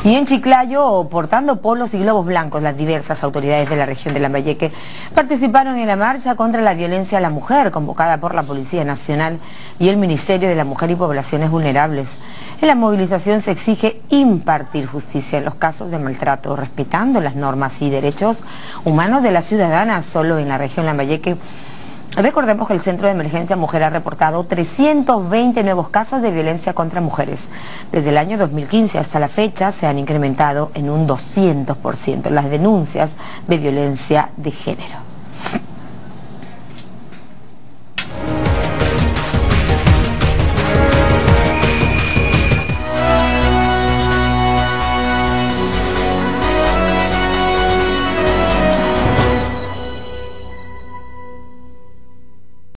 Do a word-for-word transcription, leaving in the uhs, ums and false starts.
Y en Chiclayo, portando polos y globos blancos, las diversas autoridades de la región de Lambayeque participaron en la marcha contra la violencia a la mujer, convocada por la Policía Nacional y el Ministerio de la Mujer y Poblaciones Vulnerables. En la movilización se exige impartir justicia en los casos de maltrato, respetando las normas y derechos humanos de las ciudadanas. Solo en la región Lambayeque, recordemos que el Centro de Emergencia Mujer ha reportado trescientos veinte nuevos casos de violencia contra mujeres. Desde el año dos mil quince hasta la fecha se han incrementado en un doscientos por ciento las denuncias de violencia de género.